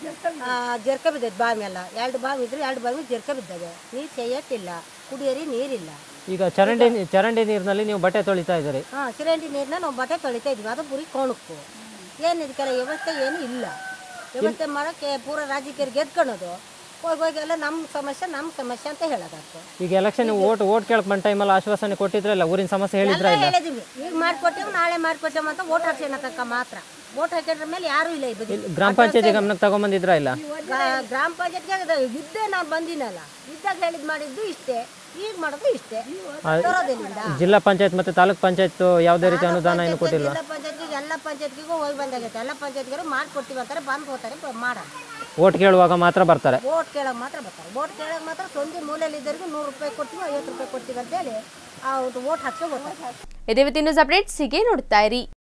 ಜರ್ಕ ಬಿದ್ದೈತೆ ಬಾವಿ ಎಲ್ಲ. 2 ಬಾವಿ ಇದ್ರೆ 2 ಬಾವಿ ಜರ್ಕ ಬಿದ್ದಾವೆ. ನೀರು ಸೇಯಟ್ಟಿಲ್ಲ, ಕುಡಿಯೋರಿ ನೀರಿಲ್ಲ. ಈಗ ಚರಂಡಿ ನೀರಿನಲ್ಲಿ ನೀವು ಬಟ್ಟೆ ತೊಳಿತಾ ಇದ್ದೀರಿ? ಹಾಂ, ಚರಂಡಿ ನೀರನ್ನ ನಾವು ಬಟ್ಟೆ ತೊಳಿತಾ ಇದ್ವಿ. ಅದು ಪುರಿ ಕೋಣಕ್ಕೂ ಏನು ಇದಕ್ಕೆಲ್ಲ ವ್ಯವಸ್ಥೆ ಏನು ಇಲ್ಲ. ವ್ಯವಸ್ಥೆ ಮಾಡೋಕ್ಕೆ ಪೂರ ರಾಜಕೀಯರಿಗೆ ಗೆದ್ಕೊಳ್ಳೋದು, ಹೋಗೋಗೆಲ್ಲ ನಮ್ಮ ಸಮಸ್ಯೆ ಅಂತ ಹೇಳೋದಾಯ್ತು. ಈಗ ಎಲೆಕ್ಷನ್ ಓಟ್ ಕೇಳಕ್ ಬಂದ ಟೈಮಲ್ಲಿ ಆಶ್ವಾಸನೆ ಕೊಟ್ಟಿದ್ರಲ್ಲ, ಊರಿನ ಸಮಸ್ಯೆ ಹೇಳಿದ್ರಾ? ಹೇಳಿದ್ವಿ, ಈಗ ಮಾಡ್ಕೊಟ್ಟೇವು, ನಾಳೆ ಮಾಡ್ಕೊಟ್ಟೇವು ಅಂತ ಓಟ್ ಹಾಕ್ಸೋಣ ತಕ್ಕ ಮಾತ್ರ. ಓಟ್ ಹಾಕಿದ್ರ ಮೇಲೆ ಯಾರೂ ಇಲ್ಲ. ಗ್ರಾಮ ಪಂಚಾಯತಿ ಗಮನಕ್ಕೆ ತಗೊಂಬಂದಿದ್ರಾ? ಇಲ್ಲ, ಗ್ರಾಮ ಪಂಚಾಯತ್ಗೆ ಇದ್ದೇ ನಾನು ಬಂದಿನಲ್ಲ. ಇದ್ದಾಗ ಹೇಳಿದ್ ಮಾಡಿದ್ದು ಇಷ್ಟೇ, ಈಗ ಮಾಡೋದು ಇಷ್ಟೇ. ಜಿಲ್ಲಾ ಪಂಚಾಯತ್ ಮತ್ತೆ ತಾಲೂಕ್ ಪಂಚಾಯತ್ ಯಾವುದೇ ರೀತಿ ಅನುದಾನ ಏನು ಕೊಟ್ಟಿಲ್ಲ? ಜಿಲ್ಲಾ ಪಂಚಾಯತ್ಗೆ ಎಲ್ಲ ಪಂಚಾಯತ್ಗೂ ಹೋಗಿ ಬಂದಾಗೈತೆ. ಎಲ್ಲ ಪಂಚಾಯತ್ಗೆ ಮಾಡ್ಕೊಡ್ತೀವಿ ಅಂತಾರೆ, ಬಂದು ಹೋಗ್ತಾರೆ, ಮಾಡೋಣ. ಓಟ್ ಕೇಳುವಾಗ ಮಾತ್ರ ಬರ್ತಾರೆ. ಓಟ್ ಕೇಳೋಕೆ ಮಾತ್ರ ಬರ್ತಾರೆ. ಓಟ್ ಕೇಳೋಕೆ ಮಾತ್ರ ಸಂಜೆ ಮೂಲೆಯಲ್ಲಿ ಇದ್ದವರಿಗೂ 100 ರೂಪಾಯಿ ಕೊಡ್ತೀವಿ, 50 ರೂಪಾಯಿ ಕೊಡ್ತೀವಿ ಅಂತೇಳಿ ಓಟ್ ಹಾಕ್ಸೋ ಬರ್ತಾರೆ. ಇದೇ ನ್ಯೂಸ್ ಅಪ್ಡೇಟ್ಸ್ ಹೀಗೆ ನೋಡ್ತಾ ಇರಿ.